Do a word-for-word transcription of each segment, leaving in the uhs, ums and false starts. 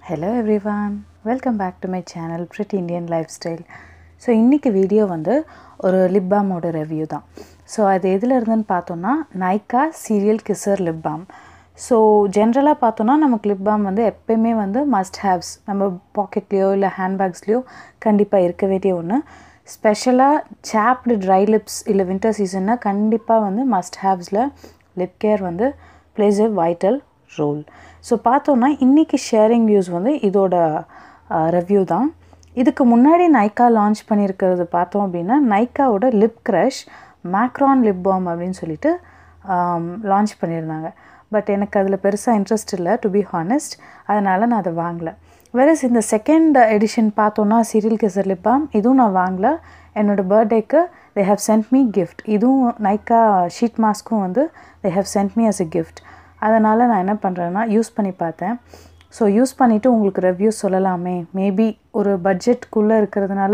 Hello everyone, welcome back to my channel Pretty Indian Lifestyle. So இன்னைக்கு video வந்து ஒரு lip பாமோட review தான். ஸோ அது எதில் இருந்துன்னு பார்த்தோன்னா Nykaa serial kisser lip balm. So ஜென்ரலாக பார்த்தோன்னா நமக்கு லிப் பாம் வந்து எப்போயுமே வந்து மஸ்ட் ஹேவ்ஸ், நம்ம பாக்கெட்லேயோ இல்லை ஹேண்ட்பேக்ஸ்லேயோ கண்டிப்பாக இருக்க வேண்டிய ஒன்று. ஸ்பெஷலாக சாப்டு ட்ரை லிப்ஸ் இல்லை வின்டர் சீசன்னா கண்டிப்பாக வந்து மஸ்ட் ஹேவ்ஸில் லிப் கேர் வந்து plays a vital role. So பார்த்தோன்னா இன்றைக்கி ஷேரிங் வியூஸ் வந்து இதோட ரிவ்யூ தான். இதுக்கு முன்னாடி நைக்கா லான்ச் பண்ணியிருக்கிறது பார்த்தோம் அப்படின்னா நைக்காவோட lip crush macaron lip balm அப்படின்னு சொல்லிட்டு லான்ச் பண்ணியிருந்தாங்க. பட் எனக்கு அதில் பெருசாக இன்ட்ரெஸ்ட் இல்லை, டு பி ஹானஸ்ட். அதனால் நான் அதை வாங்கலை. வேறஸ் இந்த செகண்ட் எடிஷன் பார்த்தோன்னா சீரியல் கிசர் லிப் பாம், இதுவும் நான் வாங்கலை. என்னோடய பர்த்டேக்கு they have sent me gift. இதுவும் நைக்கா ஷீட் மாஸ்க்கும் வந்து they have sent me as a gift. அதனால் நான் என்ன பண்ணுறேன்னா யூஸ் பண்ணி பார்த்தேன். ஸோ யூஸ் பண்ணிவிட்டு உங்களுக்கு ரிவ்யூஸ் சொல்லலாமே, மேபி ஒரு பட்ஜெட்குள்ளே இருக்கிறதுனால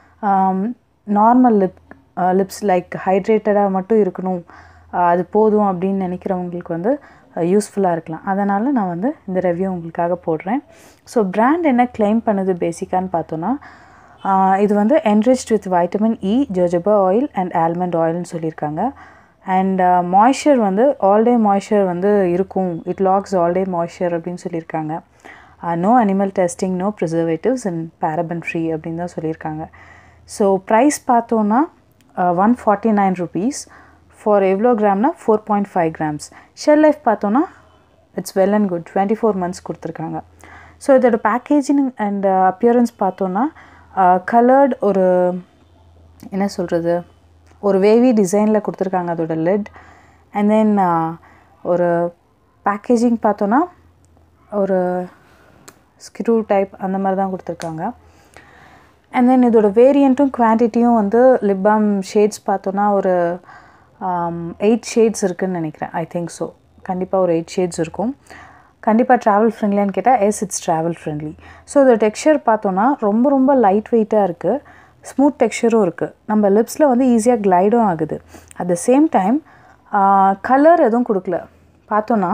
நார்மல் லிப் லிப்ஸ் லைக் ஹைட்ரேட்டடாக மட்டும் இருக்கணும், அது போதும் அப்படின்னு நினைக்கிறவங்களுக்கு வந்து யூஸ்ஃபுல்லாக இருக்கலாம். அதனால் நான் வந்து இந்த ரிவ்யூ உங்களுக்காக போடுறேன். ஸோ பிராண்ட் என்ன கிளைம் பண்ணுது பேசிக்கான்னு பார்த்தோன்னா, இது வந்து enriched with vitamin E, jojoba oil and almond ஆயில்னு சொல்லியிருக்காங்க. அண்ட் மாய்ஸ்சர் வந்து ஆல் டே மாய்ஸ்சர் வந்து இருக்கும், it locks all day moisture அப்படின்னு சொல்லியிருக்காங்க. No animal testing, no preservatives and paraben free அப்படின்னு தான் சொல்லியிருக்காங்க. ஸோ ப்ரைஸ் பார்த்தோன்னா one forty nine rupees for எவ்வளோ கிராம்னா four point five grams. Shelf life பார்த்தோன்னா it's well and good, twenty four months கொடுத்துருக்காங்க. ஸோ இதோட பேக்கேஜிங் அண்ட் அப்பியரன்ஸ் பார்த்தோன்னா கலர்டு ஒரு என்ன சொல்கிறது ஒரு வேவி டிசைனில் கொடுத்துருக்காங்க அதோட லிட். அண்ட் தென் ஒரு பேக்கேஜிங் பார்த்தோன்னா ஒரு ஸ்க்ரூ டைப் அந்த மாதிரி தான் கொடுத்துருக்காங்க. அண்ட் தென் இதோட வேரியண்ட்டும் குவான்டிட்டியும் வந்து லிப் பாம் ஷேட்ஸ் பார்த்தோன்னா ஒரு எயிட் ஷேட்ஸ் இருக்குதுன்னு நினைக்கிறேன். ஐ திங்க் ஸோ, கண்டிப்பாக ஒரு எயிட் ஷேட்ஸ் இருக்கும். கண்டிப்பாக ட்ராவல் ஃப்ரெண்ட்லியான்னு கேட்டால் yes, it's travel friendly. So இதோட டெக்ஸ்சர் பார்த்தோன்னா ரொம்ப ரொம்ப லைட் வெயிட்டாக இருக்குது, ஸ்மூத் டெக்ஸ்சரும் இருக்குது, நம்ம லிப்ஸில் வந்து ஈஸியாக க்ளைடும் ஆகுது. At the same time colour எதுவும் கொடுக்கல. பார்த்தோன்னா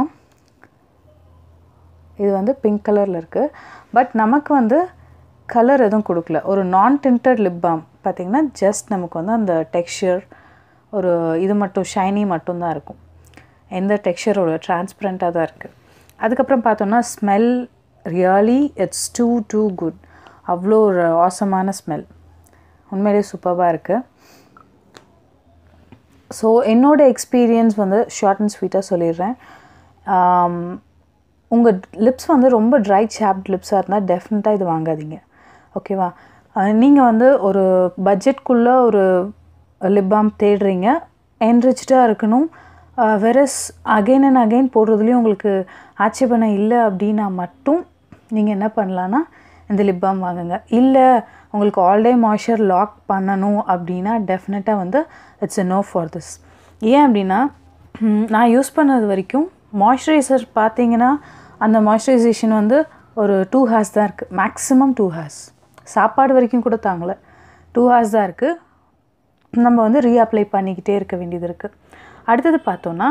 இது வந்து பிங்க் கலரில் இருக்குது, பட் நமக்கு வந்து கலர் எதுவும் கொடுக்கல. ஒரு நான் டிண்டட் லிப் பாம் பார்த்திங்கன்னா ஜஸ்ட் நமக்கு வந்து அந்த டெக்ஸ்சர் ஒரு இது மட்டும் ஷைனி மட்டும்தான் இருக்கும், எந்த டெக்ஸ்சரோட டிரான்ஸ்பரண்ட்டாக தான் இருக்குது. அதுக்கப்புறம் பார்த்தோன்னா smell really it's too too good. அவ்வளோ ஒரு ஆசமான ஸ்மெல், உண்மையிலே சூப்பராக இருக்குது. ஸோ என்னோடய எக்ஸ்பீரியன்ஸ் வந்து ஷார்ட் அண்ட் ஸ்வீட்டாக சொல்லிடுறேன். உங்கள் லிப்ஸ் வந்து ரொம்ப ட்ரை சாப்ட் லிப்ஸாக இருந்தால் டெஃபினட்டாக இது வாங்காதீங்க, ஓகேவா? நீங்கள் வந்து ஒரு பட்ஜெட்குள்ளே ஒரு லிப் பாம் தேடுறீங்க, என்ரிச்சாக இருக்கணும், வெரஸ் அகெயின் அண்ட் அகெயின் போடுறதுலேயும் உங்களுக்கு ஆட்சேபனை இல்லை அப்படின்னா மட்டும் நீங்கள் என்ன பண்ணலான்னா இந்த லிப் பாம் வாங்குங்க. இல்லை உங்களுக்கு ஆல் டே மாய்ஸ்சர் லாக் பண்ணணும் அப்படின்னா டெஃபினட்டாக வந்து it's a no for this. ஏன் அப்படின்னா நான் யூஸ் பண்ணது வரைக்கும் மாய்ஸ்சரைசர் பார்த்தீங்கன்னா அந்த மாய்ஸ்சரைசேஷன் வந்து ஒரு டூ ஹார்ஸ் தான் இருக்குது, மேக்ஸிமம் டூ ஹார்ஸ். சாப்பாடு வரைக்கும் கூட தாங்கலை, டூ ஹார்ஸ் தான் இருக்குது. நம்ம வந்து ரீஅப்ளை பண்ணிக்கிட்டே இருக்க வேண்டியது இருக்குது. அடுத்தது பார்த்தோன்னா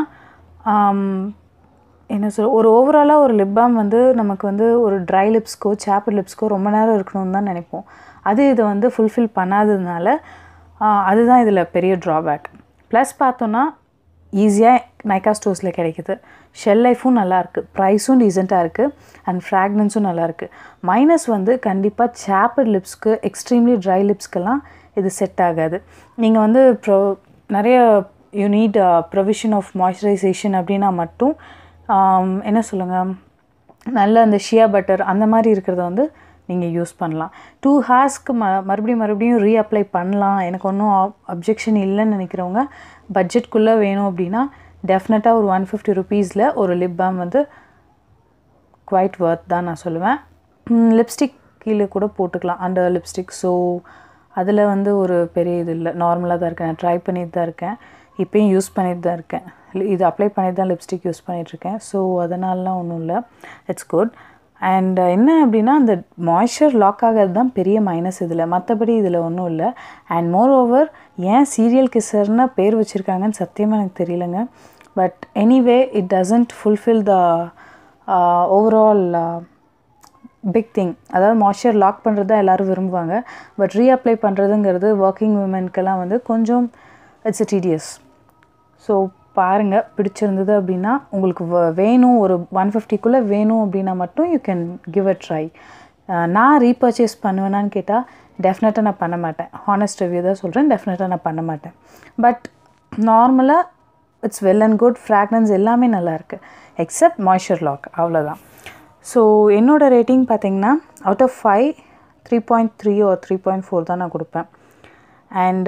என்ன சொல் ஒரு ஓவராலாக ஒரு லிப் பாம் வந்து நமக்கு வந்து ஒரு ட்ரை லிப்ஸ்க்கோ சாப்ட் லிப்ஸ்க்கோ ரொம்ப நேரம் இருக்கணும்னு தான் நினைப்போம். அது இதை வந்து ஃபுல்ஃபில் பண்ணாததுனால அதுதான் இதில் பெரிய ட்ராபேக். ப்ளஸ் பார்த்தோன்னா ஈஸியாக நைக்கா ஸ்டோர்ஸில் கிடைக்கிது, ஷெல் லைஃபும் நல்லாயிருக்கு, ப்ரைஸும் டீசெண்டாக இருக்குது, அண்ட் ஃப்ராக்னன்ஸும் நல்லாயிருக்கு. மைனஸ் வந்து கண்டிப்பாக சாப்ட் லிப்ஸ்க்கு எக்ஸ்ட்ரீம்லி ட்ரை லிப்ஸ்க்கெல்லாம் இது செட் ஆகாது. நீங்கள் வந்து ப்ரொ நிறைய you need provision of moisturisation அப்படின்னா மட்டும் என்ன சொல்லுங்கள் நல்ல அந்த ஷியா பட்டர் அந்த மாதிரி இருக்கிறத வந்து நீங்கள் யூஸ் பண்ணலாம். டூ ஹார்ஸ்க்கு ம மறுபடியும் மறுபடியும் ரீஅப்ளை பண்ணலாம், எனக்கு ஒன்றும் அப்ஜெக்ஷன் இல்லைன்னு நினைக்கிறவங்க பட்ஜெட்குள்ளே வேணும் அப்படின்னா டெஃபினட்டாக ஒரு ஒன் ஃபிஃப்டி ருபீஸில் ஒரு லிப் பாம் வந்து குவைட் ஒர்த் தான் நான் சொல்லுவேன். லிப்ஸ்டிக் கீழே கூட போட்டுக்கலாம், அண்டர் லிப்ஸ்டிக். ஸோ அதில் வந்து ஒரு பெரிய இது இல்லை, நார்மலாக தான் இருக்கேன், நான் ட்ரை பண்ணிட்டு தான் இருக்கேன், இப்போயும் யூஸ் பண்ணிட்டு தான் இருக்கேன், இது அப்ளை பண்ணிட்டு தான் லிப்ஸ்டிக் யூஸ் பண்ணிகிட்ருக்கேன். ஸோ அதனாலலாம் ஒன்றும் இல்லை, இட்ஸ் குட். அண்ட் என்ன அப்படின்னா அந்த மாய்ஸ்சர் லாக் ஆகிறது தான் பெரிய மைனஸ் இதில், மற்றபடி இதில் ஒன்றும் இல்லை. அண்ட் மோர் ஓவர் ஏன் சீரியல் கிசர்னு பேர் வச்சுருக்காங்கன்னு சத்தியமாக எனக்கு தெரியலங்க. But anyway it doesn't fulfil the overall big thing. அதாவது மாய்ஸ்சர் லாக் பண்ணுறது தான் எல்லோரும் விரும்புவாங்க. பட் ரீஅப்ளை பண்ணுறதுங்கிறது ஒர்க்கிங் விமென்க்கெல்லாம் வந்து கொஞ்சம் இட்ஸ் அ டீடியஸ். ஸோ பாருங்கள், பிடிச்சிருந்தது அப்படின்னா உங்களுக்கு வேணும், ஒரு ஒன் ஃபிஃப்டிக்குள்ளே வேணும் அப்படின்னா மட்டும் you can give a try. நான் ரீபர்ச்சேஸ் பண்ணுவேனான்னு கேட்டால் டெஃபினட்டாக நான் பண்ண மாட்டேன். ஹானஸ்ட் ரிவ்யூ தான் சொல்கிறேன், டெஃபினட்டாக நான் பண்ண மாட்டேன். பட் நார்மலாக it's well and good, fragrance எல்லாமே நல்லாயிருக்கு, எக்ஸப்ட் மாய்ஸ்சர் லாக், அவ்வளோதான். ஸோ என்னோடய ரேட்டிங் பார்த்திங்கன்னா out of five three point three ஒரு த்ரீ பாயிண்ட் ஃபோர் தான் நான் கொடுப்பேன். And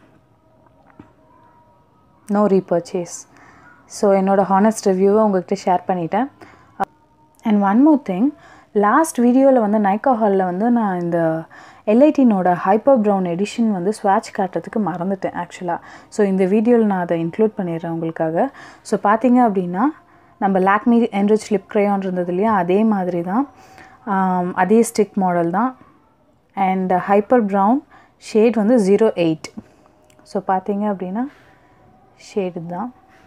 no repurchase. ஸோ என்னோடய ஹானஸ்ட் ரிவ்யூவை உங்கள்கிட்ட ஷேர் பண்ணிட்டேன். And one more thing, last வீடியோவில் வந்து நைக்கா ஹாலில் வந்து நான் இந்த எல்ஐடினோட ஹைப்பர் ப்ரௌன் எடிஷன் வந்து ஸ்வாட்ச் காட்டுறதுக்கு மறந்துட்டேன் ஆக்சுவலாக. ஸோ இந்த வீடியோவில் நான் அதை இன்க்ளூட் பண்ணிடுறேன் உங்களுக்காக. ஸோ பார்த்தீங்க அப்படின்னா நம்ம லாக்மி என்ரிச் லிப் க்ரையான் இருந்தது இல்லையா, அதே மாதிரி தான், அதே ஸ்டிக் மாடல் தான். அண்ட் ஹைப்பர் ப்ரௌன் ஷேட் வந்து ஜீரோ எயிட். ஸோ பார்த்தீங்க அப்படின்னா ஷேடு தான்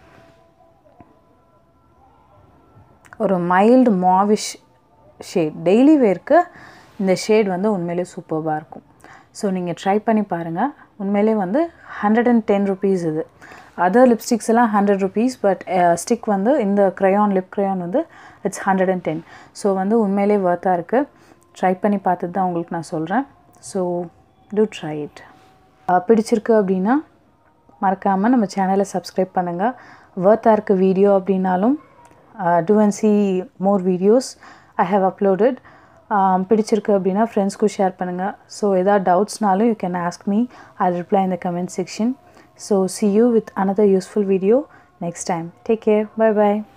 ஒரு மைல்டு மாவிஷ் ஷேட். டெய்லி வேர்க்கு இந்த ஷேட் வந்து உண்மையிலே சூப்பராக இருக்கும். ஸோ நீங்கள் ட்ரை பண்ணி பாருங்கள். உண்மையிலே வந்து ஹண்ட்ரட் அண்ட் டென் ருபீஸ் இது. அதர் லிப்ஸ்டிக்ஸ் எல்லாம் ஹண்ட்ரட் ருபீஸ், பட் ஸ்டிக் வந்து இந்த க்ரையான் லிப் க்ரையான் வந்து it's hundred and ten. So வந்து உண்மையிலே வர்த்தாக இருக்குது. ட்ரை பண்ணி பார்த்துட்டு தான் உங்களுக்கு நான் சொல்கிறேன். So do try it. பிடிச்சிருக்கு அப்படின்னா மறக்காமல் நம்ம சேனலை சப்ஸ்கிரைப் பண்ணுங்கள். வர்த்தாக இருக்க வீடியோ அப்படின்னாலும் do and see more videos I have uploaded. பிடிச்சிருக்கு அப்படின்னா ஃப்ரெண்ட்ஸ்க்கும் ஷேர் பண்ணுங்கள். ஸோ எதாவது டவுட்ஸ்னாலும் you can ask me, I reply in the comment section. So see you with another useful video next time. Take care. Bye bye.